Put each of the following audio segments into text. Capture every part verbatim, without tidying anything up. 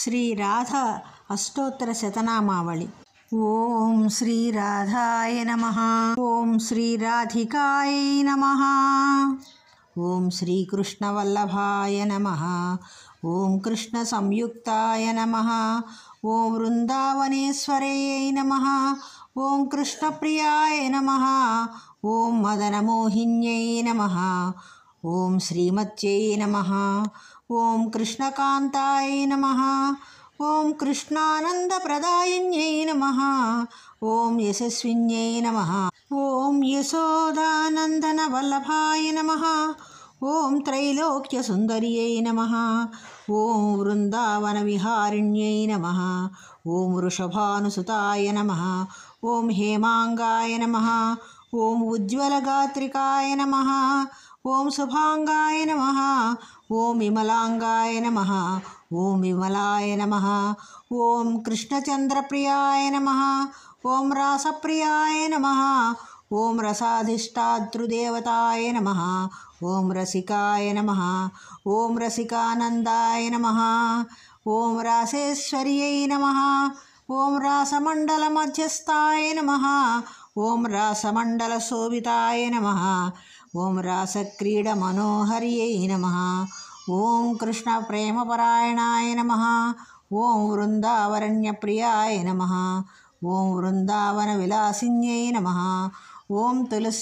శ్రీ రాధ అష్టోత్తర శతనామావళి. ఓం శ్రీ రాధాయ నమః. ఓం శ్రీ రాధికాయ నమః. ఓం శ్రీ కృష్ణ వల్లభాయ నమః. ఓం కృష్ణ సంయుక్తాయ నమః. ఓం వృందావనేశ్వరయై నమః. ఓం కృష్ణ ప్రియాయ నమః. ఓం మదనమోహిన్యై నమః. ఓం శ్రీమత్యై నమః. ఓం కృష్ణకాంతాయ నమః. ఓం కృష్ణానందప్రదాయిన్యై నమః. ఓం యశస్విన్యై నమః. ఓం యశోదానందన వల్లభాయ నమః. ఓం త్రైలోక్య సుందర్యై నమః. ఓం వృందావన విహారిణ్యై నమః. ఓం వృషభానుసుతాయ నమః. ఓం హేమాంగాయ నమః. ఓం ఉజ్వలగాత్రికాయ నమః. ఓం శుభాంగాయ నమః. ఓం విమలాంగాయ నమః. ఓం విమలాయ నమః. ఓం కృష్ణచంద్రప్రియాయ నమః. ఓం రాసప్రియాయ నమః. ఓం రసాధిష్టాతృదేవతాయ నమః. ఓం రసికాయ నమః. ఓం రసికానందాయ నమః. ఓం రాసేశ్వర్యై నమః. ఓం రాసమండల మధ్యస్థాయ నమః. ఓం రాసమండల శోభితాయ నమః. ఓం రాసక్రీడ మనోహర్యై నమః. ఓం కృష్ణ ప్రేమపరాయణాయ నమః. ఓం వృందావరణ్య ప్రియాయ నమః. ఓం వృందావన విలాసిన్యై నమః. ఓం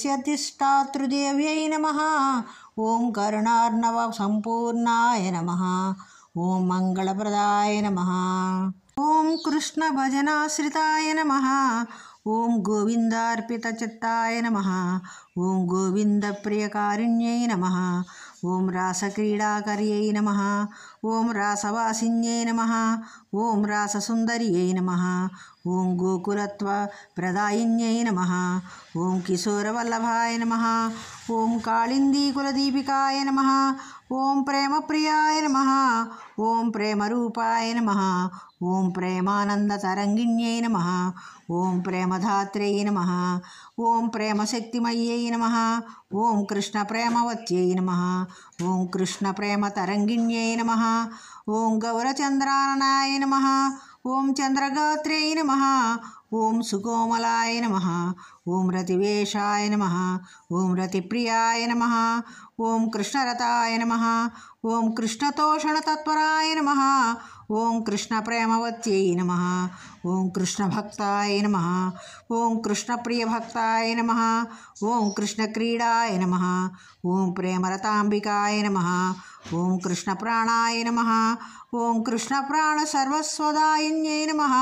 తులస్యధిష్టాతృదేవ్యై నమః. ఓం కరుణార్ణవ సంపూర్ణాయ నమః. ఓం మంగళప్రదాయ నమః. ఓం కృష్ణ భజనాశ్రితాయ నమః. ఓం గోవిందార్పితచిత్తాయ నమః. ఓం గోవిందప్రియకారిణ్యై నమః. ఓం రాసక్రీడాకర్యై నమః. ఓం రాసవాసిన్యై నమః. ఓం రాససుందర్యై నమః. ఓం గోకులత్వ ప్రదాయిన్యై నమః. ఓం కిశోరవల్లభాయ నమః. ఓం కాళిందీకులదీపికాయ నమః. ఓం ప్రేమప్రియాయ నమః. ఓం ప్రేమరూపాయ నమః. ఓం ప్రేమానందతరంగిణ్యై నమః. ఓం ప్రేమధాత్ర్యై నమః. ఓం ప్రేమశక్తిమయ్యై నమః. ఓం కృష్ణ ప్రేమవత్యై నమః. ఓం కృష్ణ ప్రేమతరంగిణ్యై నమః. ఓం గౌరచంద్రాననాయ నమః. ఓం చంద్రగాత్ర్యై నమః. ఓం సుకోమలాయ నమః. ఓం రతివేషాయ నమః. ఓం రతిప్రియాయ నమః. ఓం కృష్ణరతాయ నమః. ఓం కృష్ణతోషణతత్పరాయ నమః. ఓం కృష్ణ ప్రేమవత్యై నమః. ఓం కృష్ణభక్తాయ నమః. ఓం కృష్ణప్రియభక్తాయ నమః. ఓం కృష్ణక్రీడాయ నమః. ఓం ప్రేమరతాంబికాయ నమః. ఓం కృష్ణప్రాణాయ నమః. ఓం కృష్ణప్రాణ సర్వస్వదాయిన్యై నమః.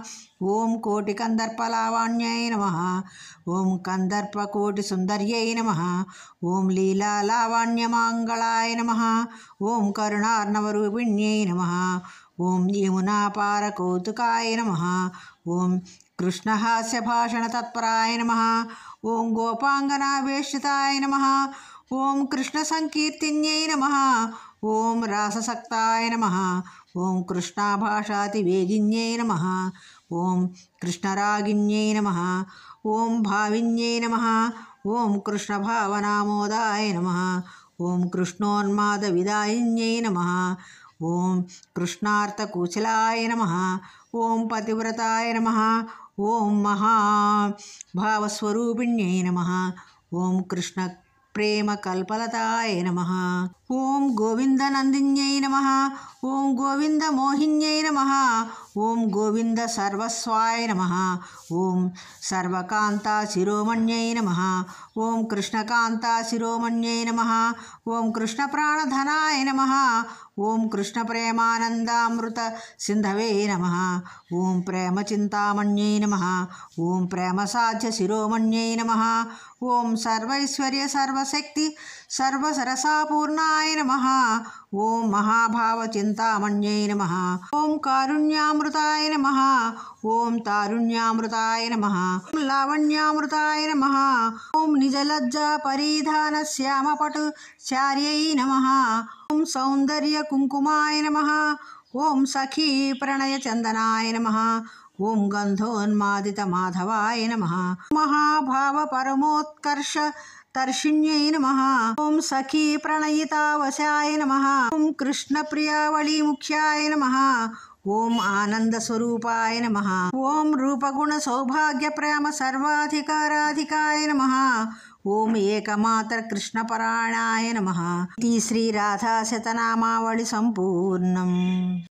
ఓం కోటి కందర్పలావాణ్యై నమః. ఓం కందర్పకోటి సుందర్యై నమః. ఓం లీలాలావాణ్యమాంగళాయ నమః. ఓం కరుణార్ణవరూపిణ్యై నమః. ఓం యమునాపారకౌతుకాయ నమః. ఓం కృష్ణహాస్యభాషణతత్పరాయ నమః. ఓం గోపాంగనావేష్టితాయ నమః. ఓం కృష్ణసంకీర్తిన్యై నమః. ఓం రాససక్తాయ నమః. ఓం కృష్ణాభాషాతివేగిన్యై నమః. ఓం కృష్ణరాగిన్యై నమః. ఓం భావిన్యై నమః. ఓం కృష్ణభావనామోదాయ నమః. ఓం కృష్ణోన్మాదవిదాయిన్యై నమః. ఓం కృష్ణార్థకుశలాయ నమః. ఓం పతివ్రతాయ నమః. ఓం మహాభావస్వరూపిణ్యై నమః. ఓం కృష్ణ ప్రేమకల్పలతాయ నమః. ఓం గోవిందనందిన్యై నమః. ఓం గోవిందమోహిన్యై నమః. ఓం గోవింద సర్వస్వాయ నమః. ఓం సర్వకాంతా శిరోమణ్యై నమః. ఓం కృష్ణకాంతా శిరోమణ్యై నమః. ఓం కృష్ణప్రాణధనాయ నమః. ఓం కృష్ణ ప్రేమానందామృత సింధవే నమః. ఓం ప్రేమచింతామణ్యై నమః. ఓం ప్రేమసాధ్య శిరోమణ్యై నమః. ఓం సర్వైశ్వర్య సర్వశక్తి సర్వసరసాపూర్ణాయ నమః. ఓం మహాభావచింతామణ్యై నమః. ఓం కారుణ్యామృతాయ నమః. ఓం తారుణ్యామృతాయ నమః. ఓం లావణ్యామృతాయ నమః. ఓం నిజలజ్జా పరిధాన శ్యామపటు చార్యై నమః. ఓం సౌందర్య కుంకుమాయ నమః. ఓం సఖీ ప్రణయ చందనాయ నమః. ఓం గంధోన్మాదిత మాధవాయ నమః. మహాభావ పరమోత్కర్ష తర్షిణ్యై నమః. ఓం సఖీ ప్రణయితావశాయ నమః. ఓం కృష్ణ ప్రియావళీ ముఖ్యాయ నమః. ఓం ఆనందస్వరూపాయ నమః. ఓం రూపగుణ సౌభాగ్య ప్రేమ సర్వాధికారాధికాయ నమః. ఓం ఏకమాత్ర కృష్ణపరాయణాయ నమః. ఇది శ్రీ రాధా శతనామావళి సంపూర్ణం.